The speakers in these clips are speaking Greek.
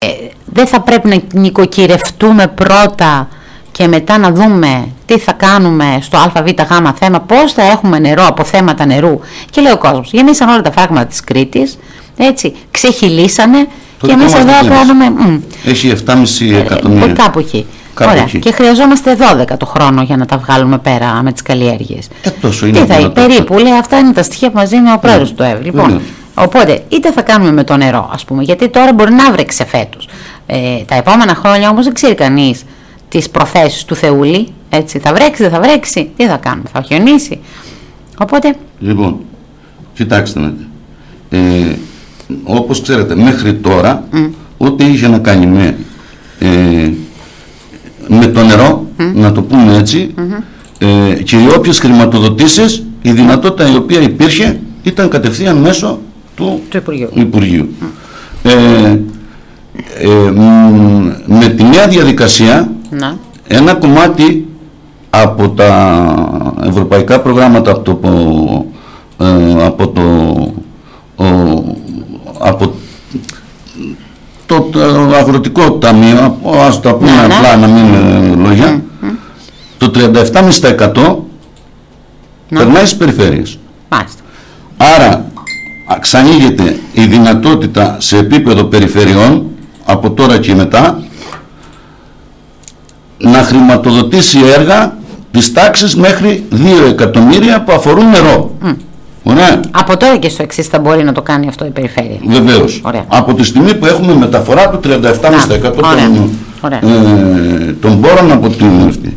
Δεν θα πρέπει να νοικοκυρευτούμε πρώτα και μετά να δούμε τι θα κάνουμε στο ΑΒΓ θέμα, πώς θα έχουμε νερό από θέματα νερού? Και λέει ο κόσμος, γεμίσαν όλα τα φράγματα της Κρήτης, έτσι, ξεχυλήσανε και εμείς εδώ κάνουμε... Έχει 7,5 εκατομμύρια. Κάπου εκεί. Ωραία. Και χρειαζόμαστε 12 το χρόνο για να τα βγάλουμε πέρα με τις καλλιέργειες. Τόσο είναι. Τι θα είναι, περίπου, λέει, αυτά είναι τα στοιχεία που μας δίνει ο πρόεδρος του ΕΒ. Λοιπόν, οπότε, είτε θα κάνουμε με το νερό, ας πούμε, γιατί τώρα μπορεί να βρέξει φέτος. Τα επόμενα χρόνια όμως δεν ξέρει κανείς τις προθέσεις του Θεούλη. Έτσι, θα βρέξει, δεν θα βρέξει, τι θα κάνουμε, θα χιονίσει. Οπότε. Λοιπόν, κοιτάξτε να δείτε. Όπως ξέρετε, μέχρι τώρα, ό,τι είχε να κάνει με το νερό, να το πούμε έτσι, και οι όποιες χρηματοδοτήσεις, η δυνατότητα η οποία υπήρχε ήταν κατευθείαν μέσω του Υπουργείου. Με τη νέα διαδικασία, ένα κομμάτι από τα ευρωπαϊκά προγράμματα, από το αγροτικό ταμείο, ας το πούμε απλά να μην λόγια, το 37,5% περνάει στις περιφέρειες. Άρα ξανοίγεται η δυνατότητα σε επίπεδο περιφερειών από τώρα και μετά να χρηματοδοτήσει έργα της τάξης μέχρι 2 εκατομμύρια που αφορούν νερό. Ωραία. Από τώρα και στο εξής θα μπορεί να το κάνει αυτό η περιφέρεια. Βεβαίως. Από τη στιγμή που έχουμε μεταφορά του 37,5% των πόρων από την αυτή.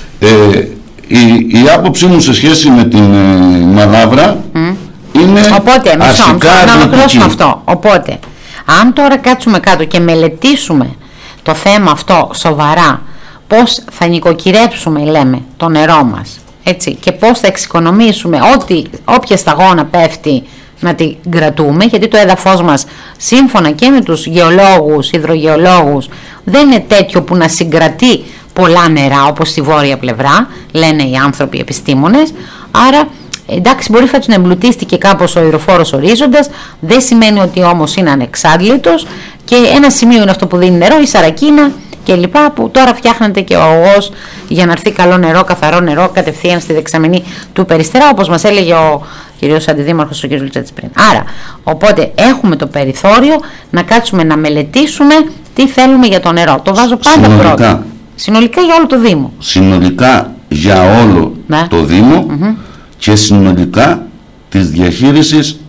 Η άποψή μου σε σχέση με την Μαλάβρα είναι αρχικά να ολοκληρώσουμε αυτό. Οπότε, αν τώρα κάτσουμε κάτω και μελετήσουμε το θέμα αυτό σοβαρά, πώς θα νοικοκυρέψουμε, λέμε, το νερό μας, έτσι, και πώς θα εξοικονομήσουμε όποια σταγόνα πέφτει να την κρατούμε, γιατί το έδαφος μας, σύμφωνα και με τους γεωλόγους, υδρογεωλόγους, δεν είναι τέτοιο που να συγκρατεί πολλά νερά όπως στη βόρεια πλευρά, λένε οι άνθρωποι οι επιστήμονες. Άρα, εντάξει, μπορεί φέτος να εμπλουτίστηκε κάπως ο υδροφόρος ορίζοντας, δεν σημαίνει ότι όμως είναι ανεξάντλητος, και ένα σημείο είναι αυτό που δίνει νερό, η Σαρακίνα και λοιπά, που τώρα φτιάχνεται και ο ΟΟΣ για να έρθει καλό νερό, καθαρό νερό κατευθείαν στη δεξαμενή του Περιστερά, όπως μας έλεγε ο κυρίως αντιδήμαρχος, ο κ. Λουτσέτης πριν. Άρα, οπότε έχουμε το περιθώριο να κάτσουμε να μελετήσουμε τι θέλουμε για το νερό. Το βάζω πάντα πρώτα. Συνολικά για όλο το Δήμο. Συνολικά για όλο το Δήμο και συνολικά της διαχείρισης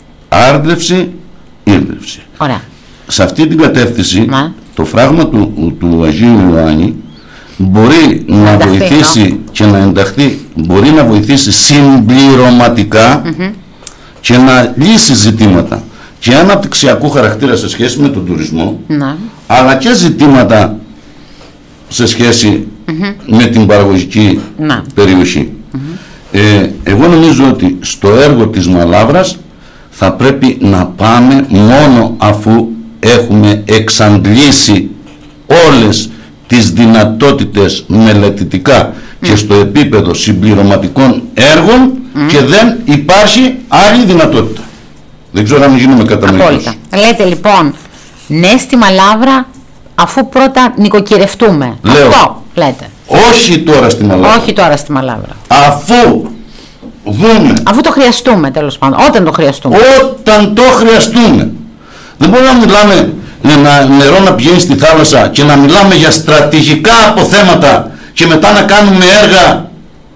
άρδευση-ήρδευση. Ωραία. Σε αυτή την κατεύθυνση το φράγμα του Αγίου Ιωάννη μπορεί να βοηθήσει και να ενταχθεί, μπορεί να βοηθήσει συμπληρωματικά και να λύσει ζητήματα και αναπτυξιακού χαρακτήρα σε σχέση με τον τουρισμό, αλλά και ζητήματα σε σχέση με την παραγωγική περιοχή. Εγώ νομίζω ότι στο έργο της Μαλάβρας θα πρέπει να πάμε μόνο αφού έχουμε εξαντλήσει όλες τις δυνατότητες μελετητικά και στο επίπεδο συμπληρωματικών έργων και δεν υπάρχει άλλη δυνατότητα. Δεν ξέρω αν γίνουμε κατανοητός. Λέτε λοιπόν ναι στη Μαλάβρα αφού πρώτα νοικοκυρευτούμε. Λέω, αυτό λέτε. Όχι τώρα στη Μαλάβρα. Όχι τώρα στη Μαλάβρα. Αφού δούμε. Αφού το χρειαστούμε, τέλος πάντων. Όταν το χρειαστούμε. Όταν το χρειαστούμε. Δεν μπορούμε να μιλάμε νερό να πηγαίνει στη θάλασσα και να μιλάμε για στρατηγικά αποθέματα και μετά να κάνουμε έργα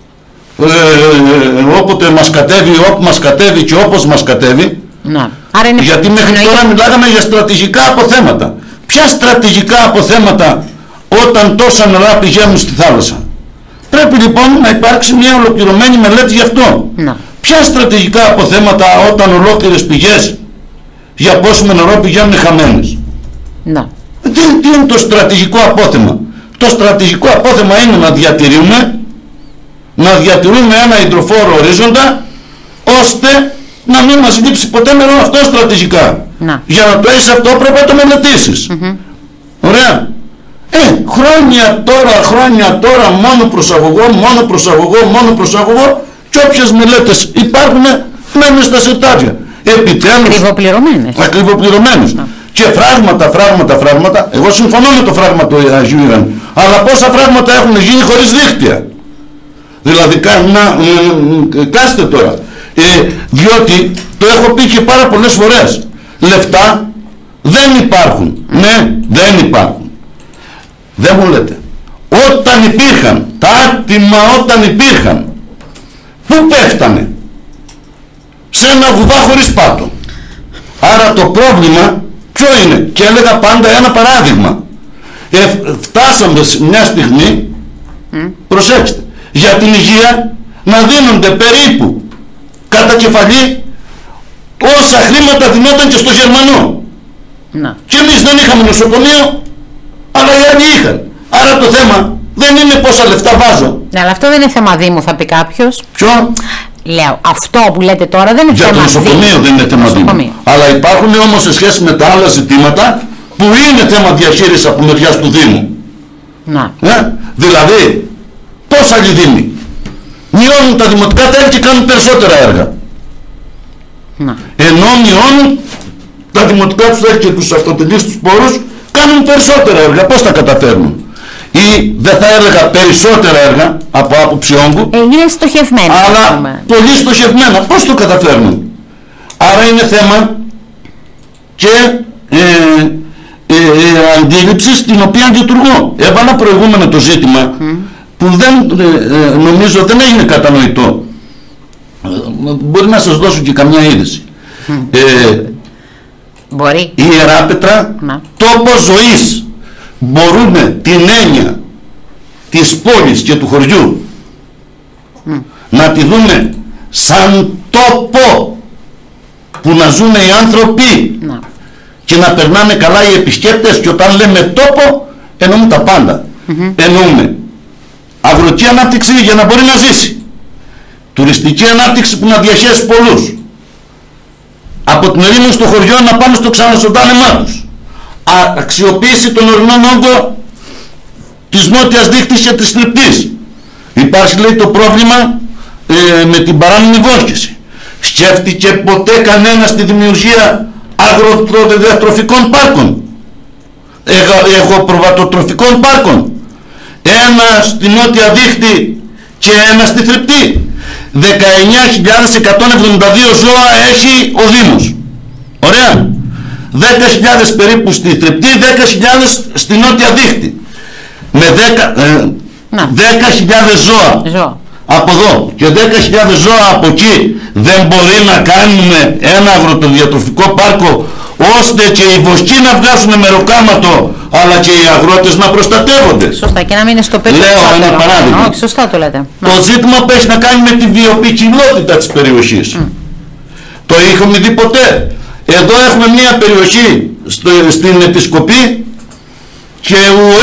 όποτε μας κατέβει, όπου μας κατέβει και όπως μας κατέβει. Να. Άρα είναι γιατί μέχρι τώρα μιλάγαμε για στρατηγικά αποθέματα. Ποια στρατηγικά αποθέματα όταν τόσα νερά πηγαίνουν στη θάλασσα? Πρέπει λοιπόν να υπάρξει μια ολοκληρωμένη μελέτη γι' αυτό. Να. Ποια στρατηγικά αποθέματα όταν ολόκληρες πηγές για πόσο νερό πηγαίνουν χαμένες? Να. Τι είναι το στρατηγικό απόθεμα? Το στρατηγικό απόθεμα είναι να διατηρούμε ένα υδροφόρο ορίζοντα ώστε να μην μας λείψει ποτέ νερό αυτό στρατηγικά. Να. Για να το έχεις αυτό πρέπει να το μελετήσεις. Ωραία. Χρόνια τώρα μόνο προσαγωγό και όποιες μελέτες υπάρχουν μένουν στα συρτάρια. Επιτέλους. Ακριβοπληρωμένες. και φράγματα. Εγώ συμφωνώ με το φράγμα του Αγίου Ιωάννη, αλλά πόσα φράγματα έχουν γίνει χωρίς δίχτυα? Δηλαδή κάστε τώρα, διότι το έχω πει και πάρα πολλές φορές, λεφτά δεν υπάρχουν. Ναι, δεν υπάρχουν. Δεν μου λέτε, όταν υπήρχαν τα άτομα, όταν υπήρχαν, πού πέφτανε? Σε ένα βουδά χωρίς πάτο. Άρα το πρόβλημα ποιο είναι? Και έλεγα πάντα ένα παράδειγμα. Φτάσαμε σε μια στιγμή, προσέξτε, για την υγεία να δίνονται περίπου κατά κεφαλή όσα χρήματα δινόταν και στο Γερμανό. Να. Και εμείς δεν είχαμε νοσοκομείο, αλλά οι άλλοι είχαν. Άρα το θέμα δεν είναι πόσα λεφτά βάζω. Ναι, αλλά αυτό δεν είναι θέμα Δήμου, θα πει κάποιος. Ποιο? Λέω, αυτό που λέτε τώρα δεν είναι για θέμα Δήμου. Για το νοσοκομείο δεν είναι θέμα Δήμου. Αλλά υπάρχουν όμως σε σχέση με τα άλλα ζητήματα που είναι θέμα διαχείρισης από μεριάς του Δήμου. Να. Δηλαδή, πώς άλλοι Δήμοι μειώνουν τα δημοτικά τέλη και κάνουν περισσότερα έργα. Να. Ενώ μειώνουν τα δημοτικά τους τέλη και τους αυτοτελείς τους πόρους, κάνουν περισσότερα έργα. Πώς τα καταφέρνουν? Ή δεν θα έλεγα περισσότερα έργα από άποψη όγκου, είναι στοχευμένα, αλλά πολύ στοχευμένα. Πώς το καταφέρνουν? Άρα είναι θέμα και αντίληψης την οποία λειτουργώ. Έβαλα προηγούμενο το ζήτημα που δεν νομίζω δεν έγινε κατανοητό. Μπορεί να σας δώσω και καμιά είδηση. Μπορεί. Η Ιεράπετρα, τόπος ζωής. Μπορούμε την έννοια της πόλης και του χωριού να τη δούμε σαν τόπο που να ζουν οι άνθρωποι και να περνάνε καλά οι επισκέπτες. Και όταν λέμε τόπο εννοούμε τα πάντα. Εννοούμε αγροτική ανάπτυξη για να μπορεί να ζήσει, τουριστική ανάπτυξη που να διαχέσει πολλούς, από την ερήμο στο χωριό να πάνε στο ξανασοντάνεμά τους, αξιοποίηση των ορεινών όγκων της νότιας δίκτυς και της θρεπτής. Υπάρχει, λέει, το πρόβλημα με την παράνομη βόσκηση. Σκέφτηκε ποτέ κανένας τη δημιουργία αγροτροφικών πάρκων, εγωπροβατοτροφικών πάρκων? Ένα στη νότια δίχτυ και ένα στη θρεπτή. 19.172 ζώα έχει ο Δήμος. Ωραία. 10.000 περίπου στη θρεπτή, 10.000 στη νότια δίχτυ. Με 10.000 ζώα από εδώ και 10.000 ζώα από εκεί. Δεν μπορεί να κάνουμε ένα αγροτοδιατροφικό πάρκο ώστε και οι βοσκοί να βγάζουν μεροκάματο, αλλά και οι αγρότες να προστατεύονται? Σωστά, και να μην είναι στο παιδί. Λέω ένα παράδειγμα. Όχι, σωστά το λέτε. Το ζήτημα που έχει να κάνει με τη βιοποικιλότητα της περιοχής. Το είχαμε δει ποτέ? Εδώ έχουμε μια περιοχή στην Επισκοπή και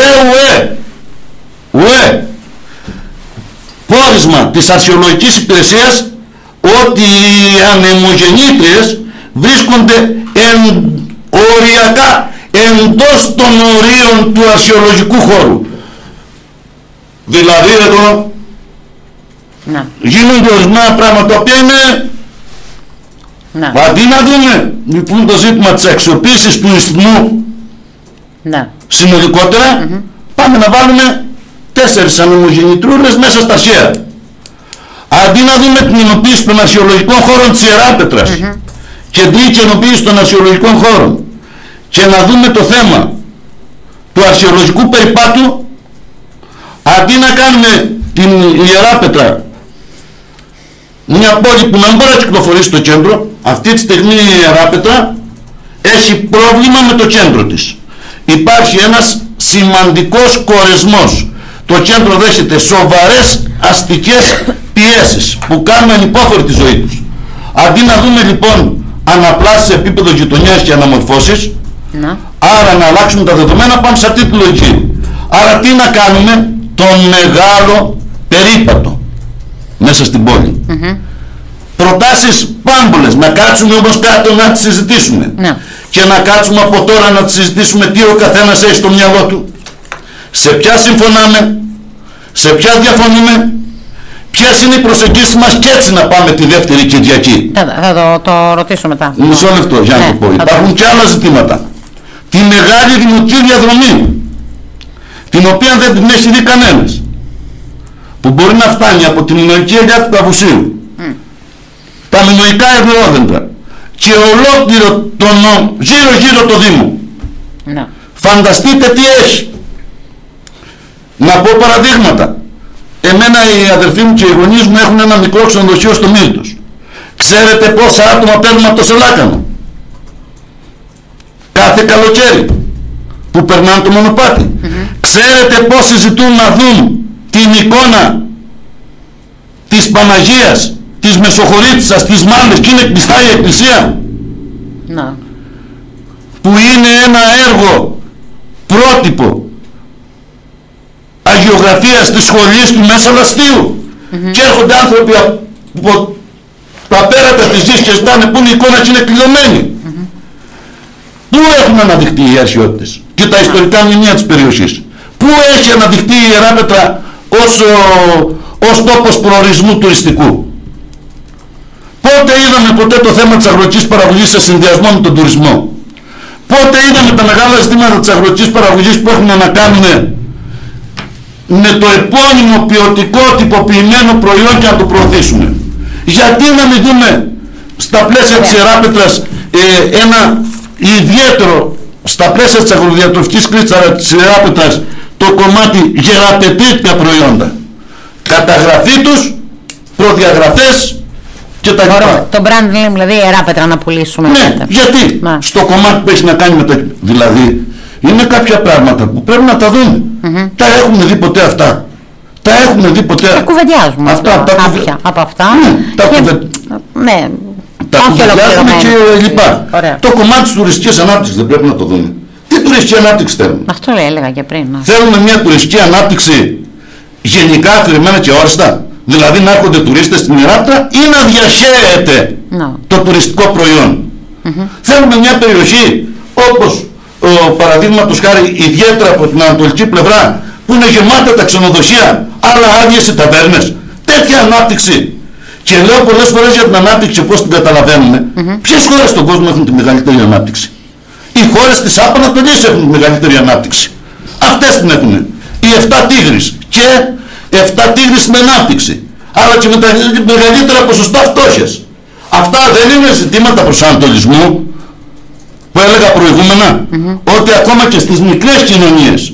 πόρισμα της αρχαιολογικής υπηρεσίας ότι οι ανεμογεννήτριες βρίσκονται οριακά εντός των ορίων του αρχαιολογικού χώρου. Δηλαδή εδώ γίνονται ορισμένα πράγματα τα οποία είναι αντί να δούμε λοιπόν το ζήτημα της αξιοποίησης του ισθμού συνολικότερα, πάμε να βάλουμε 4 ανεμογεννητρούρες μέσα στα αρχαία. Αντί να δούμε την ενοποίηση των αρχαιολογικών χώρων της Ιεράπετρας και την ενοποίηση των αρχαιολογικών χώρων και να δούμε το θέμα του αρχαιολογικού περιπάτου, αντί να κάνουμε την Ιεράπετρα μια πόλη που να μην μπορεί να κυκλοφορήσει στο κέντρο, αυτή τη στιγμή η Ιεράπετρα έχει πρόβλημα με το κέντρο της. Υπάρχει ένας σημαντικός κορεσμός. Το κέντρο δέχεται σοβαρές αστικές πιέσεις που κάνουν ανυπόφορη τη ζωή τους. Αντί να δούμε λοιπόν αναπλάσεις σε επίπεδο γειτονιάς και αναμορφώσεις, άρα να αλλάξουμε τα δεδομένα, πάμε σε αυτή τη λογική. Άρα τι να κάνουμε? Το μεγάλο περίπατο μέσα στην πόλη. Προτάσεις πάμπολες, να κάτσουμε όμως κάτω να τις συζητήσουμε. Και να κάτσουμε από τώρα να τις συζητήσουμε τι ο καθένας έχει στο μυαλό του, σε ποια συμφωνάμε, σε ποια διαφωνούμε, ποιες είναι οι προσεγγίσεις μας, και έτσι να πάμε τη δεύτερη Κυριακή. Θα το ρωτήσω μετά. Μισό λεπτό για να το πω. Υπάρχουν και άλλα ζητήματα. τη μεγάλη δημοτική διαδρομή, την οποία δεν την έχει δει κανένας, που μπορεί να φτάνει από την Μινωική Ελιά του Καβουσίου, τα μινωικά ευρωόδεντρα και ολόκληρο γύρω το Δήμο. Ναι. Φανταστείτε τι έχει. Να πω παραδείγματα. Εμένα οι αδερφοί μου και οι γονείς μου έχουν ένα μικρό ξενοδοχείο στο Μύρτος. Ξέρετε πόσα άτομα παίρνουν από το Σελάκανο κάθε καλοκαίρι που περνάνε το μονοπάτι? Ξέρετε πόσοι ζητούν να δουν την εικόνα της Παναγίας, της Μεσοχωρίτισσας, της Μάνης, και είναι κλειστά η εκκλησία? Να. Που είναι ένα έργο πρότυπο αγιογραφίας της σχολής του Μέσα Λαστίου, και έρχονται άνθρωποι από τα πέρατα της γης και ζητάνε πού είναι η εικόνα και είναι κλειδωμένη. Πού έχουν αναδειχτεί οι αρχαιότητες και τα ιστορικά μνημεία της περιοχής? Πού έχει αναδειχτεί η Ιερά Πέτρα ως τόπος προορισμού τουριστικού? Πότε είδαμε ποτέ το θέμα της αγροτικής παραγωγής σε συνδυασμό με τον τουρισμό? Πότε είδαμε τα μεγάλα ζητήματα της αγροτικής παραγωγής που έχουν να κάνουν με το επώνυμο ποιοτικό τυποποιημένο προϊόν και να το προωθήσουμε? Γιατί να μην δούμε στα πλαίσια της Ιερά Πέτρας ένα ιδιαίτερο, στα πλαίσια της αγροδιατροφικής κρίσης της Ιερά Πέτρας, το κομμάτι γεραπετρίτικα προϊόντα, καταγραφή τους, προδιαγραφές και τα λοιπά. Το brand name, δηλαδή Ιερά Πέτρα να πουλήσουμε. Ναι, γιατί στο κομμάτι που έχει να κάνει με τα... Δηλαδή είναι κάποια πράγματα που πρέπει να τα δούμε. Τα έχουμε δει ποτέ αυτά? Τα έχουμε δει ποτέ? Τα κουβεντιάζουμε αυτά, κάποια από αυτά. Ναι, τα κουβεντιάζουμε και λοιπά. Το κομμάτι της τουριστικής ανάπτυξης δεν πρέπει να το δούμε? Τι τουριστική ανάπτυξη θέλουμε? Αυτό έλεγα και πριν. Θέλουμε μια τουριστική ανάπτυξη γενικά αφηρημένα και όριστα? Δηλαδή να έρχονται τουρίστες στην Ιερά Πέτρα ή να διαχέεται το τουριστικό προϊόν? Θέλουμε μια περιοχή όπως παραδείγματος χάρη ιδιαίτερα από την ανατολική πλευρά, που είναι γεμάτα τα ξενοδοχεία, αλλά άδειες οι ταβέρνες? Τέτοια ανάπτυξη. Και λέω πολλές φορές για την ανάπτυξη πώς την καταλαβαίνουμε. Ποιες χώρες στον κόσμο έχουν τη μεγαλύτερη ανάπτυξη? Οι χώρες της Άπανατολής έχουν τη μεγαλύτερη ανάπτυξη. Αυτές την έχουν. Οι 7 Τίγρης και 7 Τίγρης με ανάπτυξη, αλλά και με τα μεγαλύτερα ποσοστά φτώχειας. Αυτά δεν είναι ζητήματα προσανατολισμού που έλεγα προηγούμενα? Ότι ακόμα και στις μικρές κοινωνίες,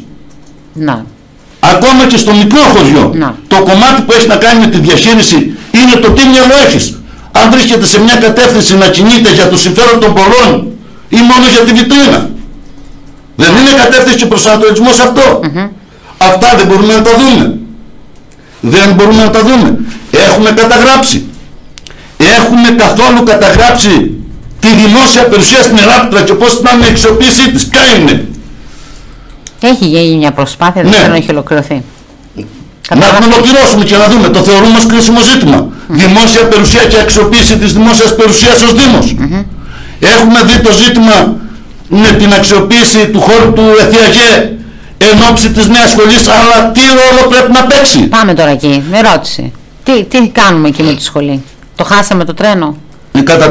ακόμα και στο μικρό χωριό, το κομμάτι που έχει να κάνει με τη διαχείριση είναι το τι μυαλό έχεις. Αν βρίσκεται σε μια κατεύθυνση να κινείται για το συμφέρον των πολλών ή μόνο για τη βιτρίνα, δεν είναι κατεύθυνση και προσανατολισμός αυτό? Αυτά δεν μπορούμε να τα δούμε? Δεν μπορούμε να τα δούμε? Έχουμε καταγράψει? Έχουμε καθόλου καταγράψει τη δημόσια περιουσία στην Ιερά Πέτρα και πώς ήταν η αξιοποίησή της? Ποια είναι? Έχει γίνει μια προσπάθεια, δεν έχει ολοκληρωθεί. Να την ολοκληρώσουμε και να δούμε. Το θεωρούμε ως κρίσιμο ζήτημα. Δημόσια περιουσία και αξιοποίηση της δημόσιας περιουσίας ως Δήμος. Έχουμε δει το ζήτημα με την αξιοποίηση του χώρου του ΕΘΙΑΓΕ εν ώψη της νέας σχολής, αλλά τι ρόλο πρέπει να παίξει? Πάμε τώρα εκεί, ερώτηση. Τι κάνουμε εκεί με τη σχολή? Το χάσαμε το τρένο? Κατά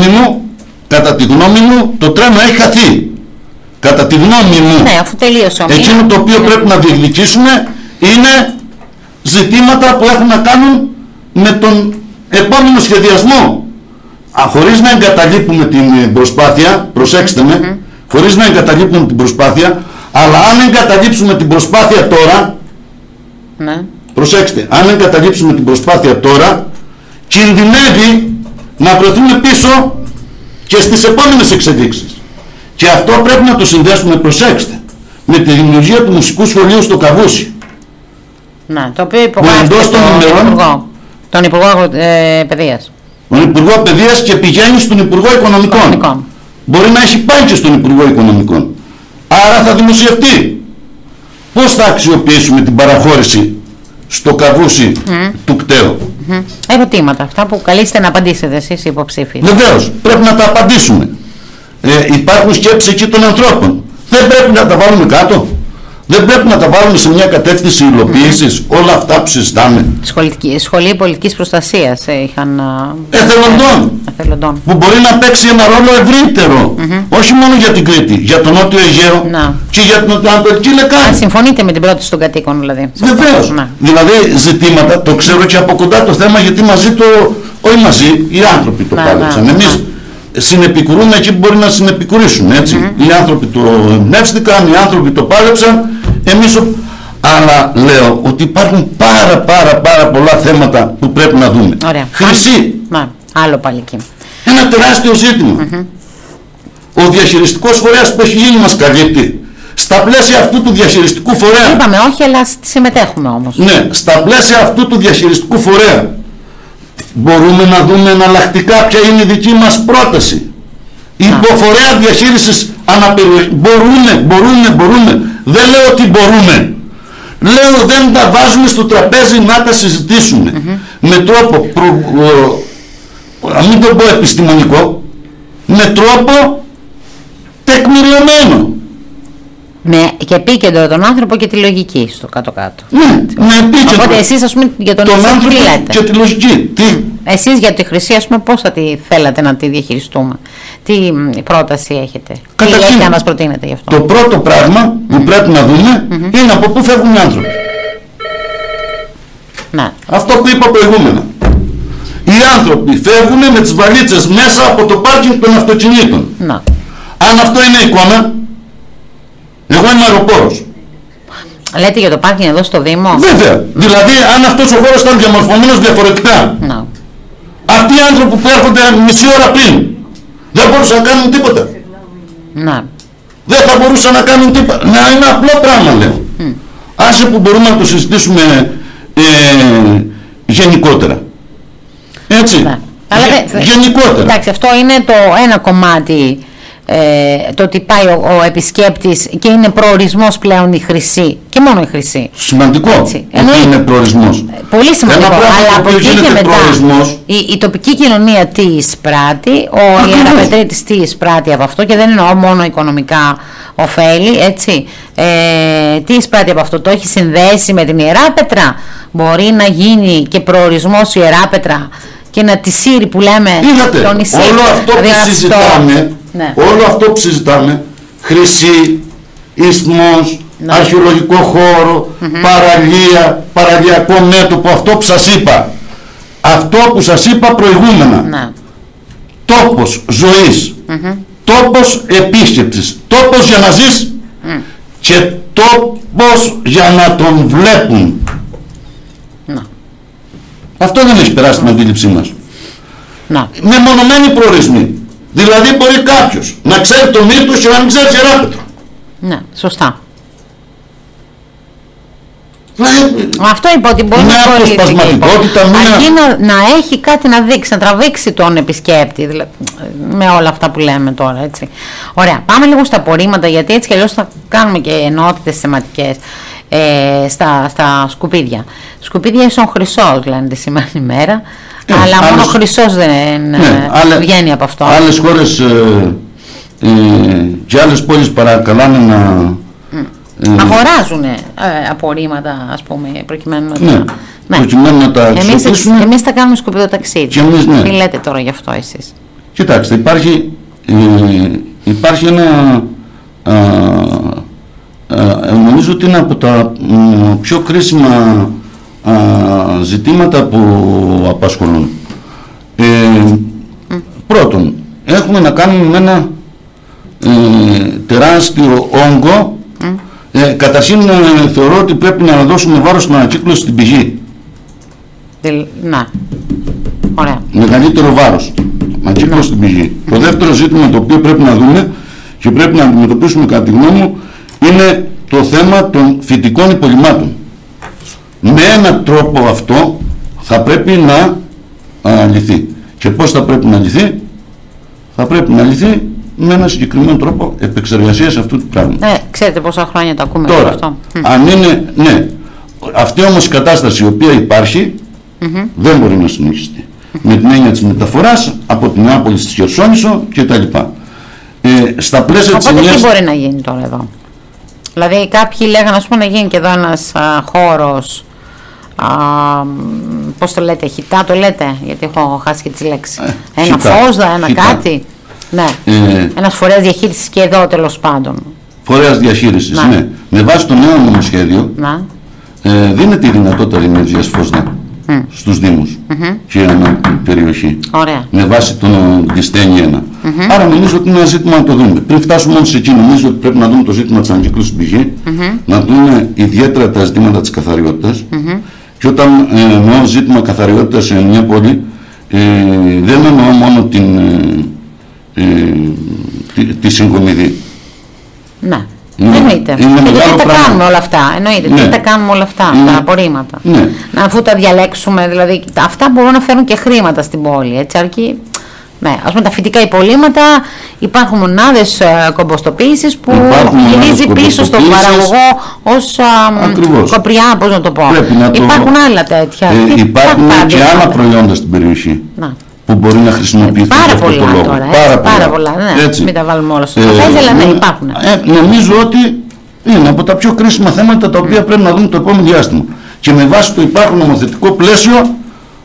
τη γνώμη μου το τρένο έχει χαθεί. Κατά τη γνώμη μου. Ναι, αφού τελείωσε εκείνο το οποίο πρέπει να διεκδικήσουμε είναι ζητήματα που έχουν να κάνουν με τον επόμενο σχεδιασμό. Χωρίς να εγκαταλείπουμε την προσπάθεια, προσέξτε με, χωρίς να εγκαταλείπουμε την προσπάθεια, αλλά αν εγκαταλείψουμε την προσπάθεια τώρα, προσέξτε, αν εγκαταλείψουμε την προσπάθεια τώρα, κινδυνεύει να βρεθούμε πίσω και στις επόμενες εξελίξεις. Και αυτό πρέπει να το συνδέσουμε, προσέξτε, με τη δημιουργία του μουσικού σχολείου στο Καβούσι. Το οποίο υπογράφηκε τον Υπουργό Παιδείας. Τον Υπουργό Παιδείας και πηγαίνει στον Υπουργό Οικονομικών. Μπορεί να έχει πάει και στον Υπουργό Οικονομικών. Άρα θα δημοσιευτεί. Πώς θα αξιοποιήσουμε την παραχώρηση στο Καβούσι του κταίου? Ερωτήματα αυτά που καλείστε να απαντήσετε εσείς οι υποψήφοι. Βεβαίως, πρέπει να τα απαντήσουμε. Υπάρχουν σκέψεις εκεί των ανθρώπων. Δεν πρέπει να τα βάλουμε κάτω? Δεν πρέπει να τα βάλουμε σε μια κατεύθυνση υλοποίησης όλα αυτά που συζητάμε? Σχολή πολιτικής προστασίας είχαν εθελοντών που μπορεί να παίξει ένα ρόλο ευρύτερο, όχι μόνο για την Κρήτη, για τον Νότιο Αιγαίο και για την Νοτιοανατολική Λεκάνη. Συμφωνείτε με την πρόταση των κατοίκων δηλαδή? Βεβαίως. Δηλαδή ζητήματα, το ξέρω και από κοντά το θέμα, γιατί όχι μαζί, οι άνθρωποι το πάλεψαν. Εμείς συνεπικουρούμε εκεί που μπορεί να συνεπικουρήσουν, έτσι. Οι άνθρωποι το εμπνεύστηκαν, οι άνθρωποι το πάλεψαν, εμείς αλλά λέω ότι υπάρχουν πάρα πολλά θέματα που πρέπει να δούμε. Ωραία. Χρυσή. Άλλο πάλι εκεί. Ένα τεράστιο ζήτημα. Ο διαχειριστικός φορέας που έχει γίνει μας καλύπτει. Στα πλαίσια αυτού του διαχειριστικού φορέα. Είπαμε όχι, αλλά συμμετέχουμε όμως. Ναι, στα πλαίσια αυτού του διαχειριστικού φορέα μπορούμε να δούμε εναλλακτικά ποια είναι η δική μας πρόταση. Υποφορέα διαχείρισης αναπεριοχή. Μπορούμε. Δεν λέω ότι μπορούμε. Λέω δεν τα βάζουμε στο τραπέζι να τα συζητήσουμε. Με τρόπο, μην το πω επιστημονικό, με τρόπο τεκμηριωμένο. Και επίκεντρο τον άνθρωπο και τη λογική στο κάτω-κάτω. Ναι, με επίκεντρο. Οπότε εσείς ας πούμε για τον άνθρωπο τι λέτε? Και τη λογική. Εσείς για τη Χρυσή ας πούμε πώς θα τη θέλατε να τη διαχειριστούμε? Τι πρόταση έχετε? Τι έχετε να μας προτείνετε γι' αυτό? Το πρώτο πράγμα που πρέπει να δούμε είναι από πού φεύγουν οι άνθρωποι. Αυτό που είπα προηγούμενα. Οι άνθρωποι φεύγουν με τις βαλίτσες μέσα από το πάρκινγκ των αυτοκινήτων. Αν αυτό είναι εικόνα, εγώ είμαι αεροπόρος. Λέτε για το πάρκινγκ εδώ στο Δήμο? Βέβαια. Δηλαδή αν αυτός ο χώρος ήταν διαμορφωμένος διαφορετικά, αυτοί οι άνθρωποι που έρχονται μισή ώρα πριν δεν μπορούσαν να κάνουν τίποτα. Δεν θα μπορούσαν να κάνουν τίποτα. Είναι απλό πράγμα λέω. Άσε που μπορούμε να το συζητήσουμε γενικότερα. Έτσι. Γενικότερα. Εντάξει, αυτό είναι το ένα κομμάτι. Το ότι πάει ο επισκέπτης και είναι προορισμός πλέον η Χρυσή και μόνο η Χρυσή. Σημαντικό ότι είναι προορισμός. Πολύ σημαντικό. Αλλά από εκεί και μετά η τοπική κοινωνία τι εισπράττει, ο Ιεραπετρίτης τι εισπράττει από αυτό, και δεν εννοώ μόνο οικονομικά ωφέλη, έτσι. Τι εισπράττει από αυτό? Το έχει συνδέσει με την Ιεράπετρα? Μπορεί να γίνει και προορισμός η Ιεράπετρα και να τη σύρει που λέμε το νησί? Όλο αυτό που συζητάμε, όλο αυτό που συζητάμε, Χρυσή, Ισθμός, αρχαιολογικό χώρο, παραλία, παραλιακό μέτωπο, αυτό που σας είπα, προηγούμενα, τόπος ζωής, τόπος επίσκεψης, τόπος για να ζεις και τόπος για να τον βλέπουν. Αυτό δεν έχει περάσει την αντίληψή μας. Με μονομένοι προορισμοί. Δηλαδή μπορεί κάποιος να ξέρει το Μύρτος και να μην ξέρει Ιεράπετρο. Ναι, σωστά. Αυτό είπα ότι μπορεί να αποσπασματικότητα, αρκεί να έχει κάτι να δείξει, να τραβήξει τον επισκέπτη, δηλαδή, με όλα αυτά που λέμε τώρα, έτσι. Ωραία, πάμε λίγο στα απορρίμματα, γιατί έτσι κι αλλιώς θα κάνουμε και ενότητες θεματικές. Στα σκουπίδια. Σκουπίδια ίσον χρυσός λένε τη σημερινή μέρα, αλλά μόνο χρυσός δεν βγαίνει από αυτό. Άλλες χώρες και άλλες πόλεις παρακαλάνε να αγοράζουν απορρίμματα, ας πούμε, προκειμένου να τα εξοπλίσουν. Εμείς θα κάνουμε σκουπιδοταξίδι. Τι λέτε τώρα γι' αυτό εσείς? Κοιτάξτε, υπάρχει ένα νομίζω ότι είναι από τα πιο κρίσιμα ζητήματα που απασχολούν. Πρώτον, έχουμε να κάνουμε με ένα τεράστιο όγκο. Καταρχήν θεωρώ ότι πρέπει να δώσουμε βάρος στην ανακύκλωση στην πηγή. Ωραία. Μεγαλύτερο βάρος ανακύκλωση στην πηγή. Το δεύτερο ζήτημα το οποίο πρέπει να δούμε και πρέπει να αντιμετωπίσουμε κατά τη γνώμη μου είναι το θέμα των φυτικών υπολειμμάτων. Με έναν τρόπο αυτό θα πρέπει να λυθεί. Και πώς θα πρέπει να λυθεί? Θα πρέπει να λυθεί με ένα συγκεκριμένο τρόπο επεξεργασίας αυτού του πράγματος. Ξέρετε πόσα χρόνια τα ακούμε τώρα, αυτό. Αν είναι, ναι, αυτή όμως η κατάσταση η οποία υπάρχει δεν μπορεί να συνεχιστεί. Με την έννοια της μεταφοράς από την Νεάπολη στη Χερσόνησο κτλ. Στα πλαίσια της τι μπορεί να γίνει τώρα εδώ? Δηλαδή κάποιοι λέγανε, ας πούμε, να γίνει και εδώ ένας χώρος, πώς το λέτε, χιτά το λέτε, γιατί έχω χάσει και τις λέξεις, ένα φόσδα, ένα χιτά. Κάτι, ναι, ένας φορέας διαχείρισης και εδώ τέλος πάντων. Φορέας διαχείρισης, ναι. Με βάση το νέο νομοσχέδιο δίνεται η δυνατότητα δημιουργίας φόσδα στους Δήμους και ανά περιοχή. Ωραία. Με βάση τον Κλειστένη 1. Άρα νομίζω ότι είναι ένα ζήτημα να το δούμε. Πριν φτάσουμε όμως εκεί, νομίζω ότι πρέπει να δούμε το ζήτημα της ανακύκλωσης στην πηγή, να δούμε ιδιαίτερα τα ζητήματα της καθαριότητας. Και όταν εννοώ ζήτημα καθαριότητας σε μια πόλη, δεν εννοώ μόνο τη συγκομιδή. Ναι. Εννοείται. Γιατί τα κάνουμε όλα αυτά. Εννοείται. Τι τα κάνουμε όλα αυτά, τα απορρίμματα. Αφού τα διαλέξουμε, δηλαδή αυτά μπορούν να φέρουν και χρήματα στην πόλη. Έτσι, αρκεί. Ναι, ας πούμε τα φυτικά υπολείμματα, υπάρχουν μονάδες κομποστοποίησης που γυρίζει πίσω στον παραγωγό ως κοπριά, πώς να το πω. Υπάρχουν άλλα τέτοια. Υπάρχουν και άλλα προϊόντα στην περιοχή που μπορεί να χρησιμοποιηθούν. Πάρα πολλά τώρα. Πάρα πολλά. Μην τα βάλουμε όλα στο τραπέζι, αλλά ναι, υπάρχουν. Νομίζω ότι είναι από τα πιο κρίσιμα θέματα τα οποία πρέπει να δούμε το επόμενο διάστημα. Και με βάση το υπάρχον νομοθετικό πλαίσιο,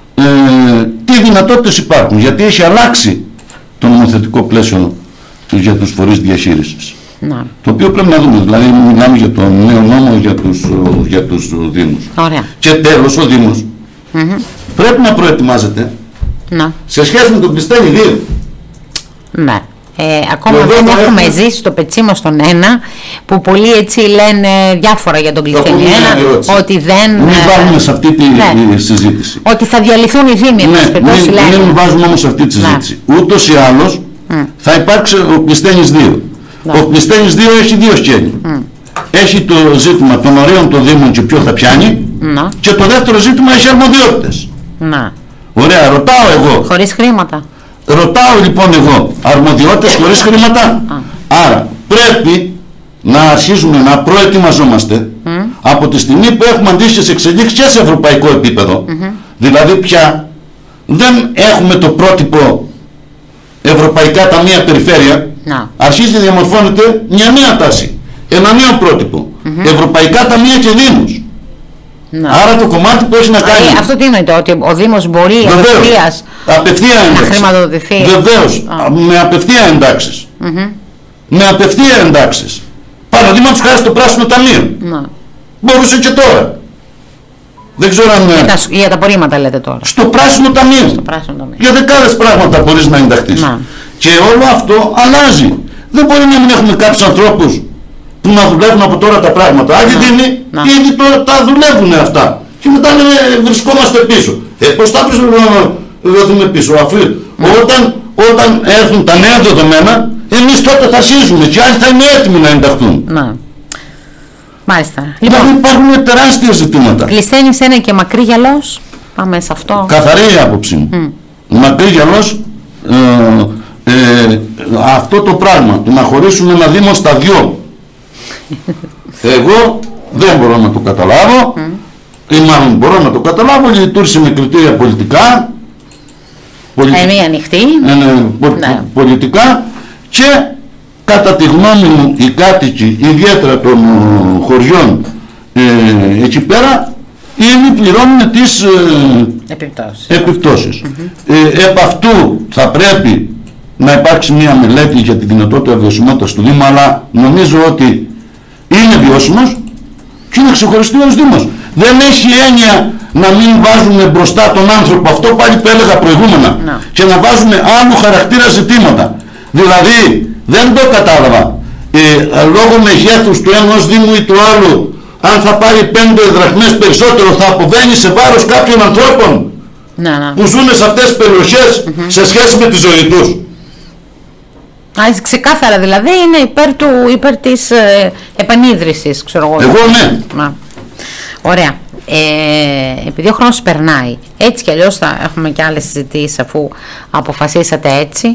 τι δυνατότητες υπάρχουν, γιατί έχει αλλάξει το νομοθετικό πλαίσιο για τους φορείς διαχείρισης. Το οποίο πρέπει να δούμε, δηλαδή μιλάμε για το νέο νόμο για τους Δήμους. Ωραία. Και τέλος ο Δήμος πρέπει να προετοιμάζεται σε σχέση με τον Κλειστένη 2. Ναι. Ακόμα δεν έχουμε ζήσει στο πετσί μας τον ένα που πολλοί έτσι λένε διάφορα για τον Κλειστένη 1, ότι δεν... Μην βάλουμε σε αυτή τη συζήτηση. Ότι θα διαλυθούν οι Δήμοι. Μην βάζουμε όμως σε αυτή τη συζήτηση. Ούτως ή άλλως θα υπάρξει ο Κλειστένης 2. Ο Κλειστένης 2 έχει δύο σκέλη. Έχει το ζήτημα των ωραίων των Δήμων και ποιο θα πιάνει, και το δεύτερο ζήτημα έχει αρμοδιότητες. Ωραία, ρωτάω εγώ. Χωρίς χρήματα. Ρωτάω λοιπόν εγώ, αρμοδιότητες χωρίς χρήματα. Άρα πρέπει να αρχίζουμε να προετοιμαζόμαστε από τη στιγμή που έχουμε αντίστοιχες εξελίξεις και σε ευρωπαϊκό επίπεδο. Δηλαδή πια δεν έχουμε το πρότυπο ευρωπαϊκά ταμεία περιφέρεια. Αρχίζει να διαμορφώνεται μια νέα τάση, ένα νέο πρότυπο. Ευρωπαϊκά ταμεία και Δήμους. Άρα το κομμάτι που έχει να κάνει. Αυτό τι εννοείται, ότι ο Δήμος μπορεί απευθεία να χρηματοδοτηθεί. Βεβαίως, με απευθεία εντάξεις. Με απευθεία εντάξεις. Παραδείγματος χάρη στο πράσινο ταμείο. Μπορούσε και τώρα. Δεν ξέρω αν. Για τα απορρίμματα λέτε τώρα. Στο πράσινο ταμείο. Για δεκάδες πράγματα μπορείς να ενταχθείς. Και όλο αυτό αλλάζει. Δεν μπορεί να μην έχουμε κάποιους ανθρώπους που να δουλεύουν από τώρα τα πράγματα. Άλλοι Δήμοι ήδη τώρα τα δουλεύουν αυτά. Και μετά βρισκόμαστε πίσω. Πώς θα βρεθούμε πίσω, αφού όταν έρθουν τα νέα δεδομένα, εμείς τότε θα αρχίσουμε και άλλοι θα είναι έτοιμοι να ενταχθούν. Μάλιστα. Λοιπόν, υπάρχουν τεράστια ζητήματα. Κλειστένης 1 και μακρύ γυαλός. Πάμε σε αυτό. Καθαρή η άποψή μου. Μακρύ γυαλός, αυτό το πράγμα, το να χωρίσουμε ένα Δήμο στα δυο. Εγώ δεν μπορώ να το καταλάβω, ή μάλλον μπορώ να το καταλάβω, λειτουργήσε με κριτήρια πολιτικά, ανοιχτή, πολιτικά, και κατά τη γνώμη μου οι κάτοικοι, ιδιαίτερα των χωριών εκεί πέρα, ήδη πληρώνουν τις επιπτώσεις. Επ' αυτού θα πρέπει να υπάρξει μια μελέτη για τη δυνατότητα βιωσιμότητας του Δήμου, αλλά νομίζω ότι είναι βιώσιμος και είναι ξεχωριστή ως Δήμος. Δεν έχει έννοια να μην βάζουμε μπροστά τον άνθρωπο, αυτό πάλι που έλεγα προηγούμενα, και να βάζουμε άλλου χαρακτήρα ζητήματα. Δηλαδή, δεν το κατάλαβα, λόγω μεγέθους του ενός Δήμου ή του άλλου, αν θα πάρει 5 δραχμές περισσότερο θα αποβαίνει σε βάρος κάποιων ανθρώπων που ζουν σε αυτές τις περιοχές σε σχέση με τη ζωή τους. Ξεκάθαρα δηλαδή είναι υπέρ της επανίδρυσης, ξέρω εγώ. Εγώ ναι. Ωραία. Επειδή ο χρόνος περνάει, έτσι κι αλλιώς θα έχουμε και άλλες συζητήσεις αφού αποφασίσατε έτσι.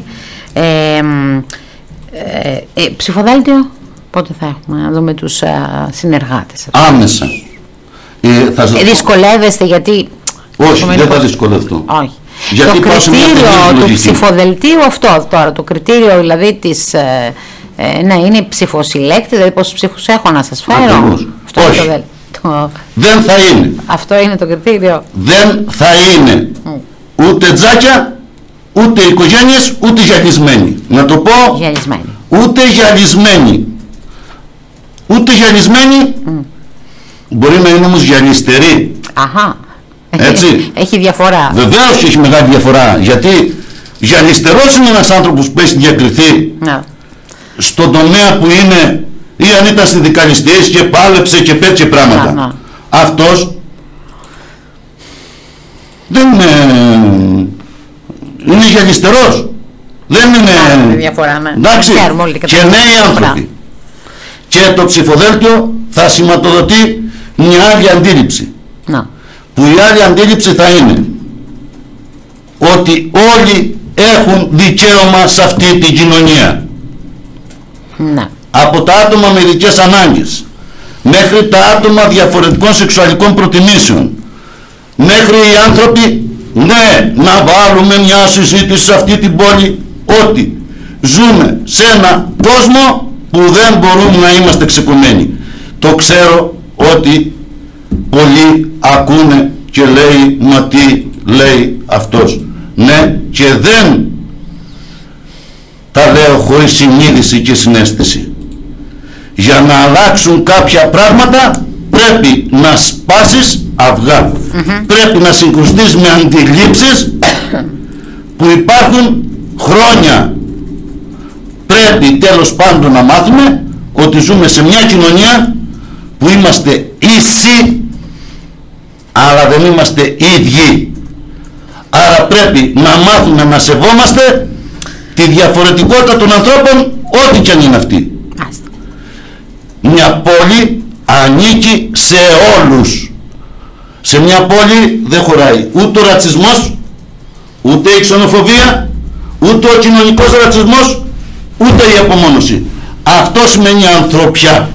Ψηφοδέλτιο, πότε θα έχουμε, να δούμε τους συνεργάτες. Άμεσα. Δυσκολεύεστε γιατί... Όχι, δεν θα δυσκολευτώ. Όχι. Γιατί το κριτήριο του ψηφοδελτίου αυτό τώρα, το κριτήριο δηλαδή Ναι, είναι ψηφοσυλλέκτη, δηλαδή πόσους ψήφους έχω να σας φέρω. Αυτό όχι. Δεν θα είναι. Αυτό είναι το κριτήριο. Δεν θα είναι ούτε τζάκια, ούτε οικογένειες, ούτε γυαλισμένοι. Να το πω. Γυαλισμένοι. Ούτε γυαλισμένοι. Ούτε γυαλισμένοι. Μπορεί να είναι όμως γυαλιστεροί. Αχα. Έτσι. Έχει διαφορά. Βεβαίως έχει μεγάλη διαφορά. Γιατί γυαλιστερός είναι ένας άνθρωπος που έχει διακριθεί στον τομέα που είναι, ή αν ήταν συνδικαλιστής και πάλεψε και πέτυχε πράγματα. Αυτός δεν είναι γυαλιστερός. Δεν είναι. Διαφορά, ναι. Εντάξει. Και νέοι άνθρωποι. Και το ψηφοδέλτιο θα σηματοδοτεί μια άλλη αντίληψη. Που η άλλη αντίληψη θα είναι ότι όλοι έχουν δικαίωμα σε αυτή την κοινωνία. Από τα άτομα με ειδικές ανάγκες μέχρι τα άτομα διαφορετικών σεξουαλικών προτιμήσεων, μέχρι οι άνθρωποι, ναι, να βάλουμε μια συζήτηση σε αυτή την πόλη ότι ζούμε σε ένα κόσμο που δεν μπορούμε να είμαστε ξεκομμένοι. Το ξέρω ότι πολλοί ακούνε και λέει, μα τι λέει αυτός. Ναι, και δεν τα λέω χωρίς συνείδηση και συναίσθηση. Για να αλλάξουν κάποια πράγματα πρέπει να σπάσεις αυγά. Πρέπει να συγκρουστείς με αντιλήψεις που υπάρχουν χρόνια. Πρέπει τέλος πάντων να μάθουμε ότι ζούμε σε μια κοινωνία που είμαστε ίσοι, αλλά δεν είμαστε ίδιοι. Άρα πρέπει να μάθουμε να σεβόμαστε τη διαφορετικότητα των ανθρώπων, ό,τι και αν είναι αυτή. Μια πόλη ανήκει σε όλους. Σε μια πόλη δεν χωράει ούτε ο ρατσισμός, ούτε η ξενοφοβία, ούτε ο κοινωνικός ρατσισμός, ούτε η απομόνωση. Αυτό σημαίνει ανθρωπιά.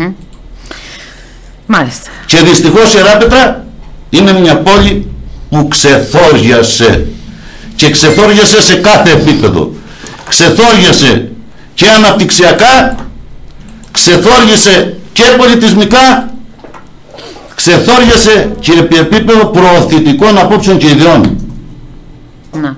Μάλιστα. Και δυστυχώς η Εράπετρα είναι μια πόλη που ξεθόριασε. Και ξεθόριασε σε κάθε επίπεδο. Ξεθόριασε και αναπτυξιακά, ξεθόριασε και πολιτισμικά, ξεθόριασε και επί επίπεδο προωθητικών απόψεων και ιδεών. Να.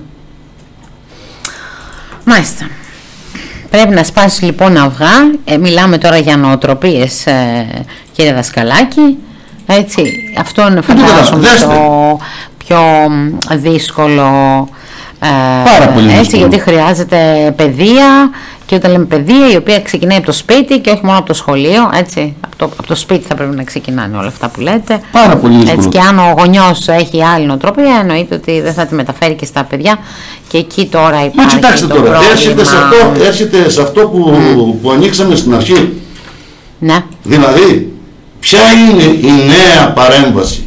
Μάλιστα. Πρέπει να σπάσει λοιπόν αυγά. Μιλάμε τώρα για νοοτροπίες, κύριε Δασκαλάκη. Έτσι, αυτό είναι φαντάζομαι το πιο δύσκολο. Πάρα πολύ δύσκολο. Έτσι, γιατί χρειάζεται παιδεία, και όταν λέμε παιδεία η οποία ξεκινάει από το σπίτι και όχι μόνο από το σχολείο, έτσι, από το σπίτι θα πρέπει να ξεκινάνε όλα αυτά που λέτε. Πάρα πολύ δύσκολο. Έτσι, και αν ο γονιός έχει άλλη νοοτροπία, εννοείται ότι δεν θα τη μεταφέρει και στα παιδιά, και εκεί τώρα υπάρχει. Κοιτάξτε τώρα, πρόβλημα. Έρχεται σε αυτό που ανοίξαμε στην αρχή. Ναι. Δηλαδή, ποια είναι η νέα παρέμβαση,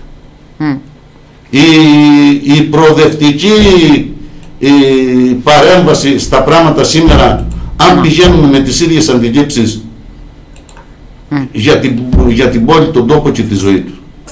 η προοδευτική παρέμβαση στα πράγματα σήμερα, αν πηγαίνουμε με τις ίδιες αντιλήψεις για την πόλη, τον τόπο και τη ζωή του.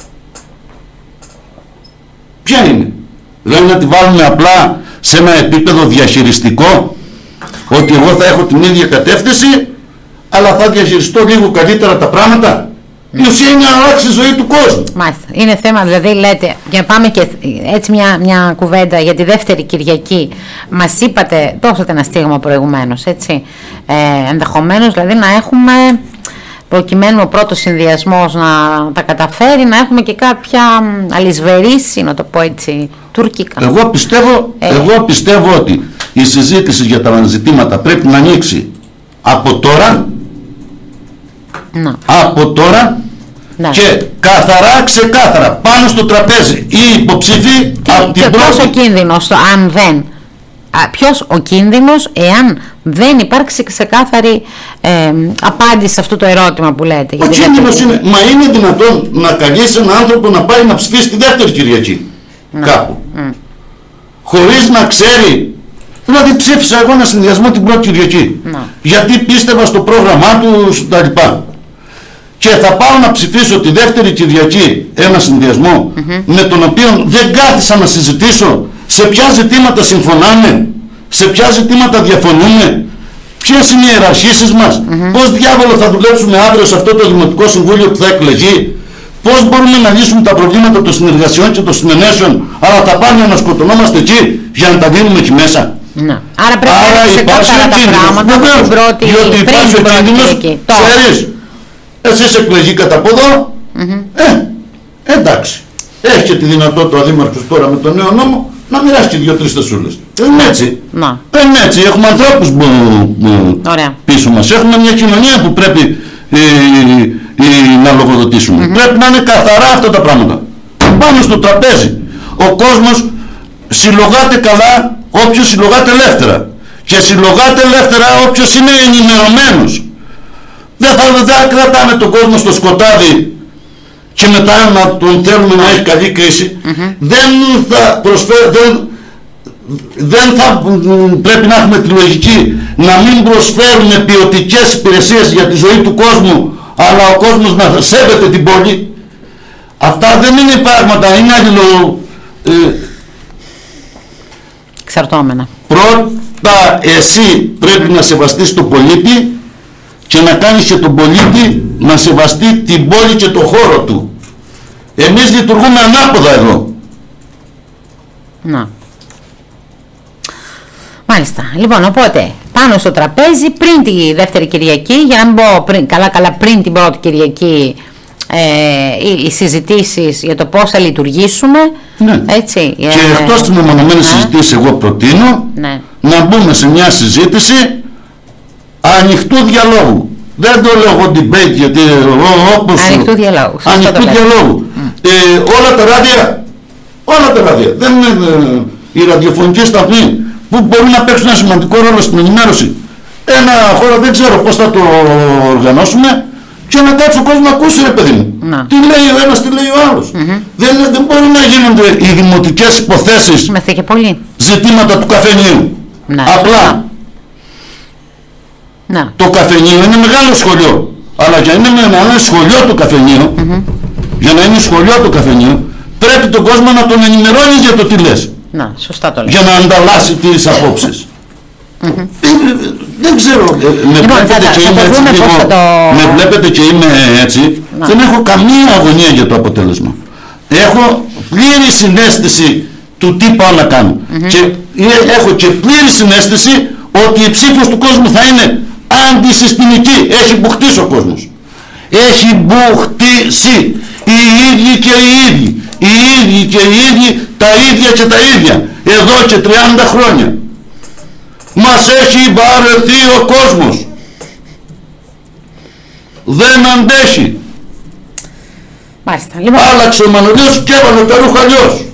Ποια είναι? Δηλαδή να τη βάλουμε απλά σε ένα επίπεδο διαχειριστικό, ότι εγώ θα έχω την ίδια κατεύθυνση αλλά θα διαχειριστώ λίγο καλύτερα τα πράγματα. Η ουσία είναι να αλλάξει η ζωή του κόσμου. Μάλιστα. Είναι θέμα, δηλαδή λέτε, για να πάμε και έτσι μια κουβέντα για τη δεύτερη Κυριακή. Μας είπατε, δώσατε ένα στίγμα προηγουμένως, έτσι. Ενδεχομένως δηλαδή να έχουμε, προκειμένου ο πρώτος συνδυασμός να τα καταφέρει, να έχουμε και κάποια αλυσβερίση, να το πω έτσι, τουρκικά. Εγώ πιστεύω ότι η συζήτηση για τα ζητήματα πρέπει να ανοίξει από τώρα. Να. Από τώρα, ναι. Και καθαρά, ξεκάθαρα πάνω στο τραπέζι οι υποψήφοι από την πρώτη. Ποιος ο κίνδυνος, αν δεν, ποιος ο κίνδυνος εάν δεν υπάρξει ξεκάθαρη απάντηση σε αυτό το ερώτημα που λέτε? Ο κίνδυνος είναι, μα είναι δυνατόν να καλέσει έναν άνθρωπο να πάει να ψηφίσει τη δεύτερη Κυριακή κάπου χωρίς να ξέρει? Δηλαδή ψήφισα εγώ ένα συνδυασμό την πρώτη Κυριακή γιατί πίστευα στο πρόγραμμά του κτλ. Και θα πάω να ψηφίσω τη δεύτερη Κυριακή ένα συνδυασμό με τον οποίο δεν κάθισα να συζητήσω σε ποια ζητήματα συμφωνάμε, σε ποια ζητήματα διαφωνούμε, Ποιες είναι οι ιεραρχήσεις μας, πώς διάβολο θα δουλέψουμε αύριο σε αυτό το Δημοτικό Συμβούλιο που θα εκλεγεί, πώς μπορούμε να λύσουμε τα προβλήματα των συνεργασιών και των συνενέσεων, αλλά θα πάμε να σκοτωνόμαστε εκεί για να τα δίνουμε εκεί μέσα. Ναι. Άρα πρέπει να είναι ξεκάθαρα τα πράγματα από την πρώτη, διότι υπάρχει ο κίνδυνος, ξέρεις, εσύ είσαι εκλεγεί κατά από εδώ, εντάξει, έχει και τη δυνατότητα ο Δήμαρχος τώρα με τον νέο νόμο να μοιράσει και 2-3 θεσούλες. Είναι έτσι. Είναι έτσι. Έχουμε ανθρώπους πίσω μας. Έχουμε μια κοινωνία που πρέπει να λογοδοτήσουμε. Πρέπει να είναι καθαρά αυτά τα πράγματα. Πάνω στο τραπέζι. Ο κόσμος συλλογάται καλά όποιος συλλογάται ελεύθερα. Και συλλογάται ελεύθερα όποιος είναι ενημερωμένος. Δεν θα κρατάμε τον κόσμο στο σκοτάδι και μετά να τον θέλουμε να έχει καλή κρίση. Δεν θα πρέπει να έχουμε τη λογική να μην προσφέρουμε ποιοτικές υπηρεσίες για τη ζωή του κόσμου, αλλά ο κόσμος να σέβεται την πόλη. Αυτά δεν είναι πράγματα, είναι εξαρτώμενα. Πρώτα εσύ πρέπει να σεβαστείς τον πολίτη και να κάνεις και τον πολίτη να σεβαστεί την πόλη και το χώρο του. Εμείς λειτουργούμε ανάποδα εδώ. Να. Μάλιστα. Λοιπόν, οπότε πάνω στο τραπέζι πριν τη δεύτερη Κυριακή, για να μην πω πριν την πρώτη Κυριακή, οι συζητήσεις για το πώς θα λειτουργήσουμε. Ναι. Έτσι, και εκτός της μεμονωμένης συζητήσης εγώ προτείνω να μπούμε σε μια συζήτηση ανοιχτού διαλόγου. Δεν το λέω εγώ debate, γιατί όπως ανοιχτού διαλόγου. Όλα τα ράδια. Δεν είναι οι ραδιοφωνικοί σταθμοί που μπορούν να παίξουν ένα σημαντικό ρόλο στην ενημέρωση. Ένα χώρο δεν ξέρω πώς θα το οργανώσουμε και να κάτσει ο κόσμος να ακούσει, ρε παιδί μου. Τι λέει ο ένας, τι λέει ο άλλος. Δεν μπορεί να γίνονται οι δημοτικές υποθέσεις ζητήματα του καφενείου. Απλά. Το καφενείο είναι μεγάλο σχολείο. Αλλά για να είναι σχολείο το καφενείο, πρέπει τον κόσμο να τον ενημερώνει για το τι λες. Σωστά το λέω. Για να ανταλλάσσει τις απόψεις. Δεν ξέρω. Με βλέπετε και είμαι έτσι. Δεν έχω καμία αγωνία για το αποτέλεσμα. Έχω πλήρη συναίσθηση του τι πάω να κάνω. Και έχω και πλήρη συναίσθηση ότι η ψήφος του κόσμου θα είναι αντισυστημική. Έχει μπουχτίσει ο κόσμος. Έχει μπουχτίσει. Οι ίδιοι και οι ίδιοι. Οι ίδιοι και οι ίδιοι, τα ίδια και τα ίδια. Εδώ και 30 χρόνια. Μας έχει βαρεθεί ο κόσμος. Δεν αντέχει. Μάλιστα. Άλλαξε ο Μανολίος και έβαλε τα ρούχα αλλιώς.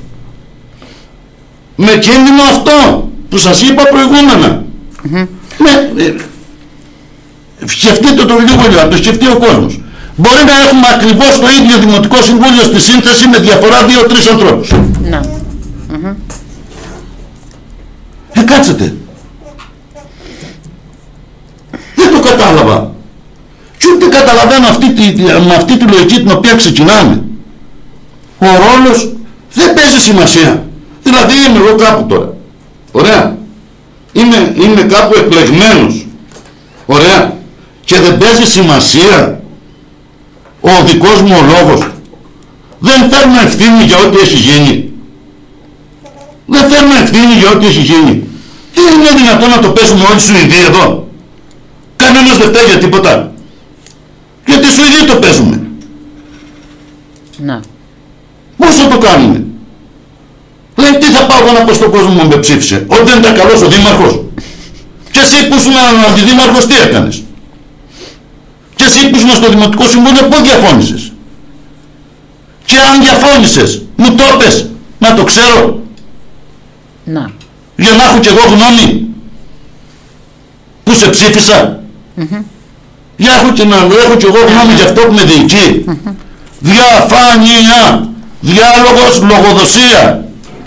Με κίνδυνο αυτό που σας είπα προηγούμενα. Σκεφτείτε το λίγο, να το σκεφτεί ο κόσμος. Μπορεί να έχουμε ακριβώς το ίδιο Δημοτικό Συμβούλιο στη σύνθεση με διαφορά 2-3 ανθρώπους. Κάτσετε. Δεν το κατάλαβα. Και ούτε καταλαβαίνω με αυτή τη λογική την οποία ξεκινάμε. Ο ρόλος δεν παίζει σημασία. Δηλαδή είμαι εγώ κάπου τώρα. Ωραία. Είμαι κάπου εκλεγμένος. Ωραία. Και δεν παίζει σημασία ο δικός μου ο λόγος. Δεν φέρνω ευθύνη για ό,τι έχει γίνει. Δεν φέρνω ευθύνη για ό,τι έχει γίνει. Δεν είναι δυνατόν να το παίζουμε όλοι Σουηδοί εδώ. Κανένας δεν φταίει για τίποτα. Γιατί Σουηδοί το παίζουμε. Πώς θα το κάνουμε. Λέει τι θα πάω εγώ να πω στον κόσμο μου με ψήφισε. Ότι δεν ήταν καλός ο Δήμαρχος. Και εσύ που ήσουν αντιδήμαρχος τι έκανες. Και εσύ που ήσουν στο Δημοτικό Συμβούλιο πού διαφώνησες. Και αν διαφώνησες μου το πες να το ξέρω. Για να έχω κι εγώ γνώμη που σε ψήφισα. Για έχω κι εγώ γνώμη για αυτό που με διοικεί. Διαφάνεια, διάλογος, λογοδοσία.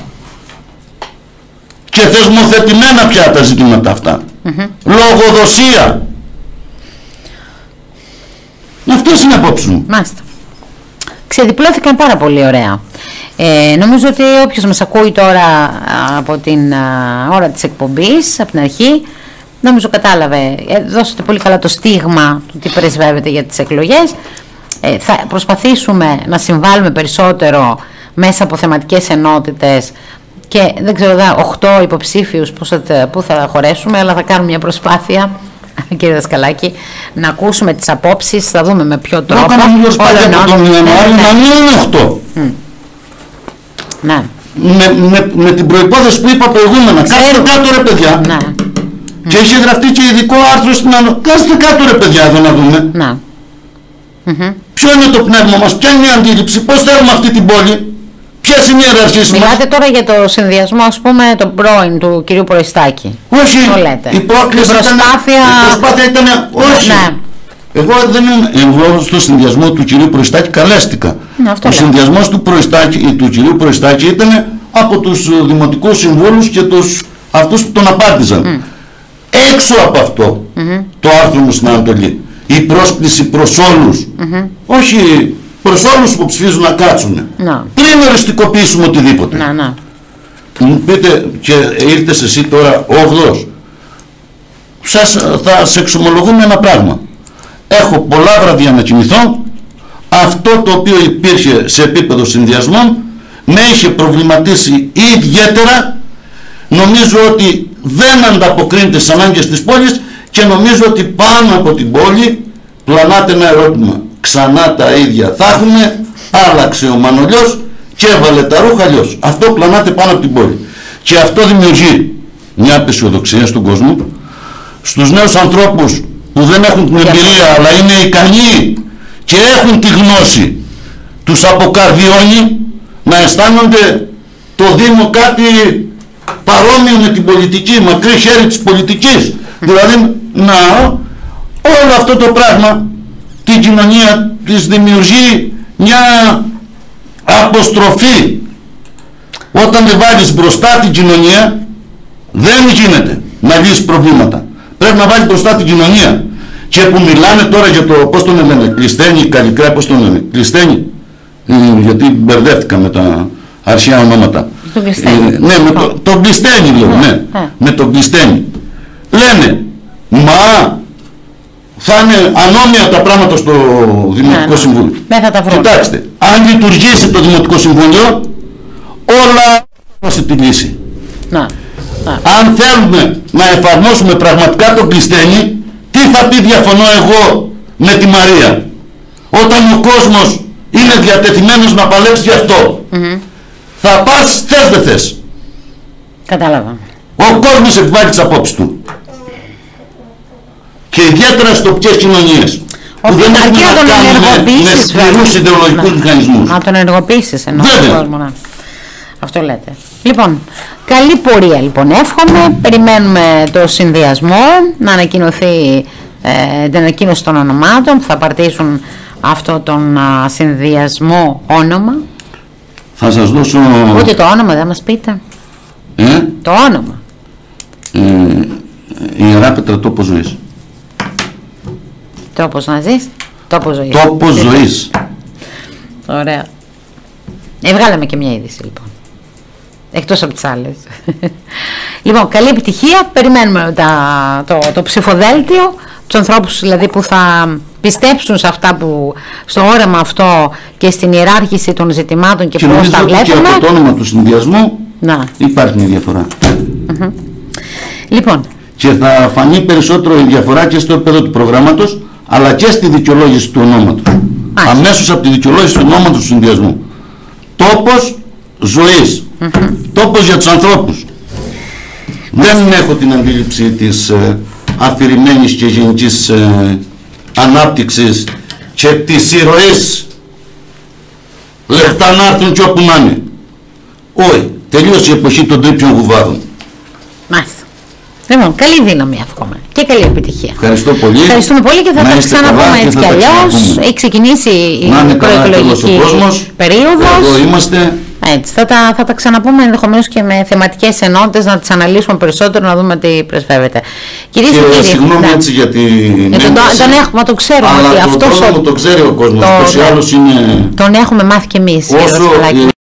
Και θεσμοθετημένα πια τα ζητήματα αυτά. Λογοδοσία. Αυτές είναι απόψεις μου. Μάλιστα. Ξεδιπλώθηκαν πάρα πολύ ωραία. Νομίζω ότι όποιος μας ακούει τώρα από την ώρα της εκπομπής, από την αρχή, νομίζω κατάλαβε, δώσατε πολύ καλά το στίγμα του τι πρεσβεύεται για τις εκλογές. Θα προσπαθήσουμε να συμβάλλουμε περισσότερο μέσα από θεματικές ενότητες και δεν ξέρω, 8 υποψήφιους που θα χωρέσουμε, αλλά θα κάνουμε μια προσπάθεια, κύριε Δασκαλάκη, να ακούσουμε τις απόψεις, θα δούμε με ποιο τρόπο. Να κάνουμε μια προσπάθεια από τον Ιανουάριο να μην είναι 8. Ναι. Με την προϋπόθεση που είπα προηγούμενα, κάστε κάτω ρε παιδιά. Ναι. Και έχει γραφτεί και ειδικό άρθρο στην ανώ. Κάστε κάτω ρε παιδιά εδώ να δούμε. Ναι. Ποιο είναι το πνεύμα μας, ποια είναι η αντίληψη, πώς θέλουμε αυτή την πόλη, ποιες είναι οι ιεραρχίες μας. Μιλάτε τώρα για το συνδυασμό, ας πούμε, τον πρώην του κυρίου Προϊστάκη. Όχι, η προσπάθεια ήταν, όχι. Ναι. Εγώ στο συνδυασμό του κυρίου Προϊστάκη καλέστηκα. Ο συνδυασμός του κυρίου Προϊστάκη ήταν από τους δημοτικούς συμβούλους και αυτούς που τον απάρτιζαν. Έξω από αυτό το άρθρο μου στην Ανατολή. Η πρόσκληση προς όλους, όχι προς όλους που ψηφίζουν να κάτσουν, πριν οριστικοποιήσουμε οτιδήποτε. Μου πείτε, και ήρθες εσύ τώρα 8ος, θα σε εξομολογούμε ένα πράγμα. Έχω πολλά βράδια να κοιμηθώ. Αυτό το οποίο υπήρχε σε επίπεδο συνδυασμών με είχε προβληματίσει ιδιαίτερα. Νομίζω ότι δεν ανταποκρίνεται στις ανάγκες της πόλης και νομίζω ότι πάνω από την πόλη πλανάται ένα ερώτημα. Ξανά τα ίδια θα έχουμε, άλλαξε ο Μανολιός και έβαλε τα ρούχα αλλιώς. Αυτό πλανάται πάνω από την πόλη. Και αυτό δημιουργεί μια απεσιοδοξία στον κόσμο, στους νέους ανθρώπους που δεν έχουν την εμπειρία αλλά είναι ικανοί και έχουν τη γνώση, τους αποκαρδιώνει να αισθάνονται το Δήμο κάτι παρόμοιο με την πολιτική, μακρύ χέρι της πολιτικής. Δηλαδή, όλο αυτό το πράγμα την κοινωνία της δημιουργεί μια αποστροφή. Όταν δεν βάλεις μπροστά την κοινωνία δεν γίνεται να λύσεις προβλήματα. Πρέπει να βάλεις μπροστά την κοινωνία. Και που μιλάνε τώρα για το, πώς τον λένε, Κλεισθένη, Καλλικρά, πώς τον λένε, Κλεισθένη, γιατί μπερδεύτηκα με τα αρχαία ονόματα. Ναι, με τον Κλεισθένη λέω, ναι, με τον Κλεισθένη. Λένε, μα θα είναι ανώμια τα πράγματα στο Δημοτικό Συμβούλιο. Κοιτάξτε, αν λειτουργήσει το Δημοτικό Συμβούλιο, όλα θα τη λύση. Αν θέλουμε να εφαρμόσουμε πραγματικά τον Κλεισθένη, τι θα πει διαφωνώ εγώ με τη Μαρία, όταν ο κόσμος είναι διατεθειμένος να παλέψει γι' αυτό. Θα πας, θες δεν θες. Κατάλαβα. Ο κόσμος επιβάλλει τις απόψεις του. Και ιδιαίτερα στις τοπικές κοινωνίες που δεν έχουν να κάνουν με σκληρούς ιδεολογικούς μηχανισμούς. Να τον ενεργοποιήσεις ενώ τον κόσμο. Αυτό λέτε. Λοιπόν, καλή πορεία λοιπόν εύχομαι. Περιμένουμε το συνδυασμό να ανακοινωθεί, την ανακοίνωση των ονομάτων που θα παρτίσουν αυτό τον συνδυασμό όνομα. Θα σας δώσω... Ούτε το όνομα δεν μας πείτε. Το όνομα. Ιερά Πέτρα, τόπος ζωής. Τρόπος να ζεις. Τόπος ζωής. Τόπος ζωής. Ωραία. Βγάλαμε και μια είδηση λοιπόν. Εκτός από τις άλλες. Λοιπόν, καλή επιτυχία. Περιμένουμε το ψηφοδέλτιο, τους ανθρώπους δηλαδή που θα πιστέψουν σε αυτά που, στο όραμα αυτό και στην ιεράρχηση των ζητημάτων και πώς τα βλέπουμε. Και από το όνομα του συνδυασμού υπάρχει μια διαφορά. Λοιπόν. Και θα φανεί περισσότερο η διαφορά και στο επίπεδο του προγράμματος, αλλά και στη δικαιολόγηση του ονόματος. Αμέσως από τη δικαιολόγηση του ονόματος του συνδυασμού. Τόπος ζωής. Τόπος για τους ανθρώπους. Δεν έχω την αντίληψη της αφηρημένης και γενικής ανάπτυξης και της ηρωής λεχτά να έρθουν και όπου να είναι. Όχι. Τελείωσε η εποχή των τρίπιων γουβάδων. Μάλιστα. Λοιπόν, καλή δύναμη εύχομαι και καλή επιτυχία. Ευχαριστώ πολύ. Ευχαριστούμε πολύ και θα τα ξαναπούμε έτσι κι αλλιώς. Έχει ξεκινήσει η προεκλογική περίοδος. Εδώ είμαστε. Έτσι, θα τα ξαναπούμε ενδεχομένως και με θεματικές ενότητες, να τις αναλύσουμε περισσότερο, να δούμε τι πρεσβεύεται. Κυρίες και κύριοι, συγγνώμη έτσι για την τον έχουμε, το ξέρουμε. Αλλά ότι το ξέρει ο κόσμος, πώς ή άλλως είναι... Τον έχουμε μάθει κι εμείς.